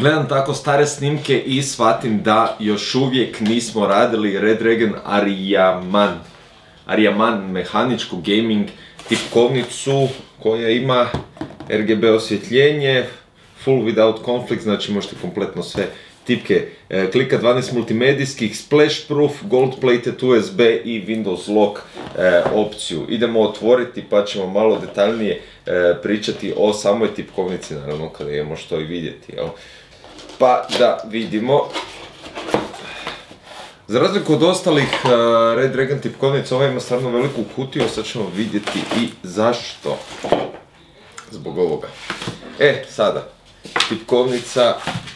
Gledam tako stare snimke i shvatim da još uvijek nismo radili Redragon Ariaman mehaničku gaming tipkovnicu koja ima RGB osvjetljenje, full without conflict, znači možete kompletno sve tipke klika, 12 multimedijskih, splash proof, gold plated USB i Windows lock opciju. Idemo otvoriti pa ćemo malo detaljnije pričati o samoj tipkovnici, naravno kada imamo što i vidjeti. Jel? Pa da vidimo. Za razliku od ostalih Redragon tipkovnica, ova ima stvarno veliku kutiju, sad ćemo vidjeti i zašto. Zbog ovoga. Sada, tipkovnica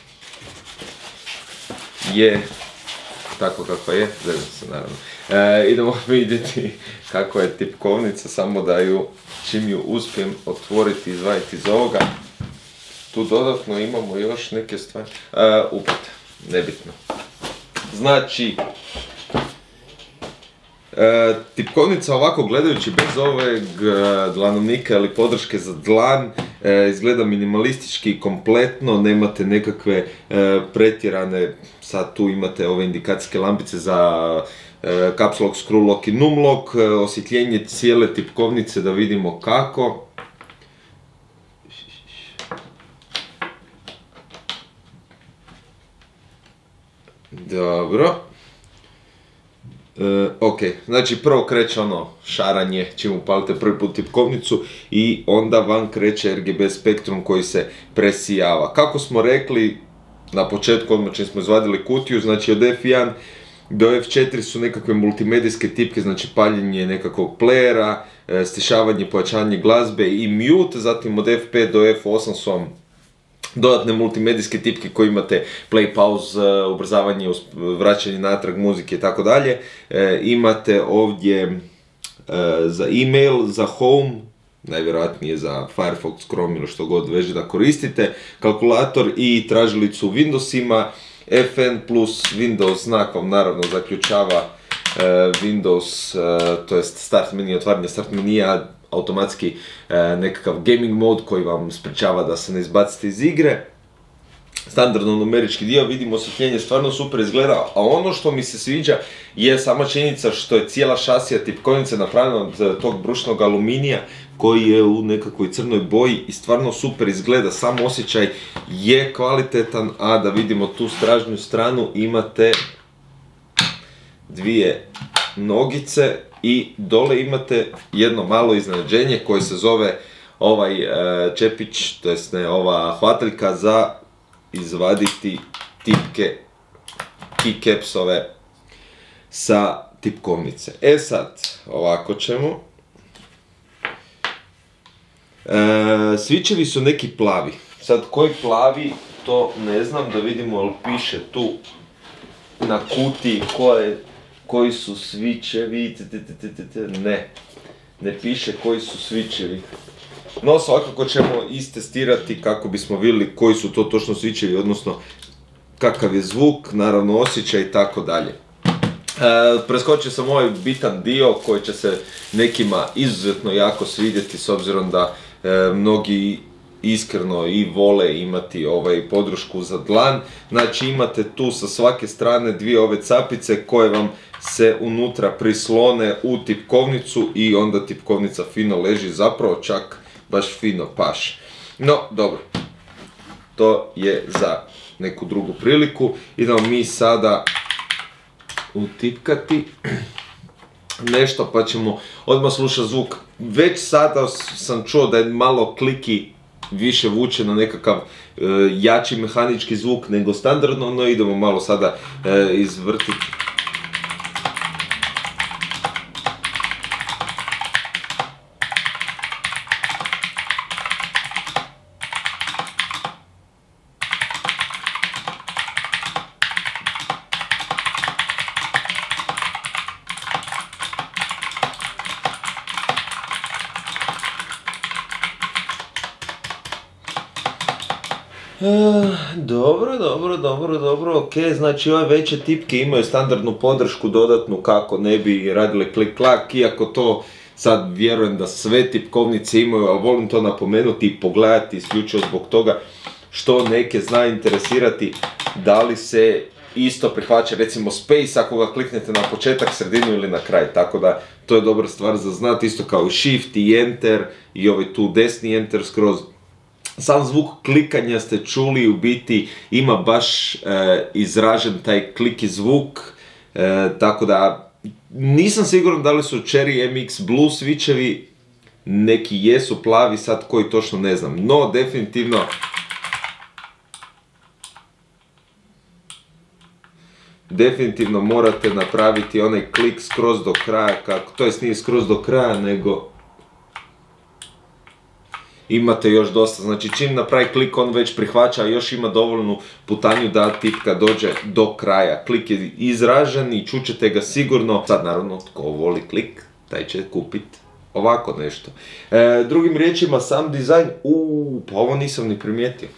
je tako kakva je, zezam se naravno. Idemo vidjeti kako je tipkovnica, samo da ju, čim ju uspijem otvoriti i izvaditi iz ovoga. Tu dodatno imamo još neke stvari, upute, nebitno. Znači, tipkovnica ovako gledajući bez ovog dlanovnika ili podrške za dlan izgleda minimalistički i kompletno, nemate nekakve pretjerane, sad tu imate ove indikacijske lampice za caps lock, screw lock i num lock, osvjetljenje cijele tipkovnice da vidimo kako. Dobro. Ok, znači prvo kreće ono šaranje, čim upalite prvi put tipkovnicu i onda vam kreće RGB spektrum koji se presijava. Kako smo rekli na početku, odmah čim smo izvadili kutiju, znači od F1 do F4 su nekakve multimedijske tipke, znači paljenje nekakvog playera, stišavanje, pojačanje glazbe i mute, zatim od F5 do F8 su vam dodatne multimedijske tipke koje imate play, pause, ubrzavanje, vraćanje natrag muzike i tako dalje. Imate ovdje za email, za home, najvjerojatnije za Firefox, Chrome ili što god već da koristite, kalkulator i tražilicu u Windowsima, FN plus Windows znak vam naravno zaključava Windows, to jest start menu, otvaranje start menija, automatski nekakav gaming mod koji vam sprečava da se ne izbacite iz igre. Standardno numerički dio, vidimo osvjetljenje, stvarno super izgleda, a ono što mi se sviđa je sama činjenica što je cijela šasija tipkovnice napravljena od tog brušnog aluminija koji je u nekakvoj crnoj boji i stvarno super izgleda, sam osjećaj je kvalitetan, a da vidimo tu stražnju stranu imate dvije nogice i dole imate jedno malo iznenađenje koje se zove ovaj čepić, to jest ne, ova hvataljka za izvaditi tipke keycapsove sa tipkovnice. Sad, ovako ćemo. Switchevi su neki plavi. Sad, koji plavi, to ne znam, da vidimo ali piše tu na kutiji koji su switchevi, ne piše koji su switchevi. No, svakako ćemo istestirati kako bismo vidjeli koji su to točno switchevi, odnosno kakav je zvuk, naravno osjećaj i tako dalje. Preskočio sam ovaj bitan dio koji će se nekima izuzetno jako svidjeti s obzirom da mnogi iskreno i vole imati podršku za dlan. Znači imate tu sa svake strane dvije ove capice koje vam se unutra prislone u tipkovnicu i onda tipkovnica fino leži, zapravo čak baš fino paše. No, dobro, to je za neku drugu priliku. Idemo mi sada utipkati nešto pa ćemo odmah slušati zvuk. Već sada sam čuo da je malo kliki više vuče na nekakav jači mehanički zvuk nego standardno, no idemo malo sada izvrtiti. Dobro, ok, znači ove veće tipke imaju standardnu podršku dodatnu kako ne bi radile klik-klak, iako to sad vjerujem da sve tipkovnice imaju, ali volim to napomenuti i pogledati isključivo zbog toga što neke zna interesirati, da li se isto prihvaća recimo Space ako ga kliknete na početak, sredinu ili na kraj, tako da to je dobra stvar za znati, isto kao i Shift i Enter i ovaj tu desni Enter skroz. Sam zvuk klikanja ste čuli, u biti ima baš izražen taj klik i zvuk, tako da nisam siguran da li su Cherry MX Blue switchevi, neki jesu plavi, sad koji točno ne znam, no definitivno morate napraviti onaj klik skroz do kraja, to jest nije skroz do kraja, nego imate još dosta, znači čim napravi klik on već prihvaća, a još ima dovoljnu putanju da tipka dođe do kraja. Klik je izražen i čućete ga sigurno. Sad naravno tko voli klik, taj će kupit ovako nešto. Drugim riječima sam dizajn, pa ovo nisam ni primijetio.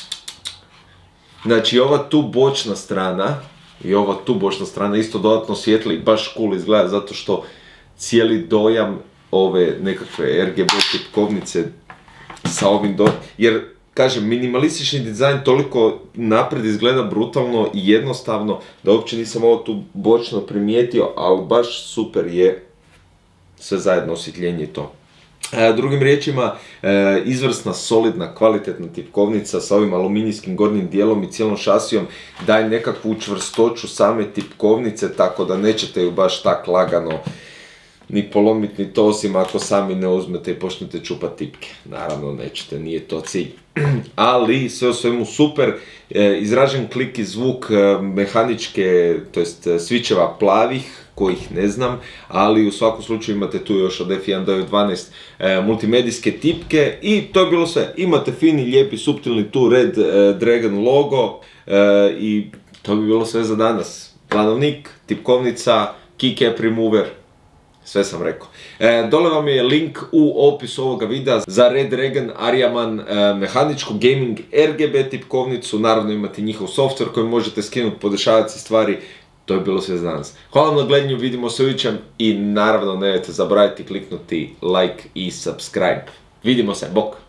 Znači ova tu bočna strana i ova tu bočna strana isto dodatno svijetli, baš cool izgleda zato što cijeli dojam ove nekakve RGB tipkovnice sa ovim jer kažem, minimalistični dizajn toliko naprijed izgleda brutalno i jednostavno da uopće nisam ovo tu bočno primijetio, ali baš super je sve zajedno osvjetljenje i to. Drugim riječima, izvrsna, solidna, kvalitetna tipkovnica sa ovim aluminijskim gornjim dijelom i cijelom šasijom daje nekakvu čvrstoću same tipkovnice, tako da nećete ju baš tak lagano ni polomiti ni to, osim ako sami ne uzmete i počnete čupati tipke. Naravno nećete, nije to cilj. Ali sve u svemu super, izražen klik i zvuk mehaničke, to jest switcheva plavih, kojih ne znam, ali u svakom slučaju imate tu još od F1 do F12 multimedijske tipke i to je bilo sve. Imate fini, lijepi, suptilni tu Red Dragon logo i to bi bilo sve za danas. Planovnik, tipkovnica, keycap remover, sve sam rekao. Dole vam je link u opisu ovoga videa za Red Dragon Ariaman mehaničku gaming RGB tipkovnicu. Naravno imate njihov software koji možete skinuti, podešavati si stvari. To je bilo sve za danas. Hvala na gledanju, vidimo se u idućem i naravno nemojte zaboraviti kliknuti like i subscribe. Vidimo se, bok!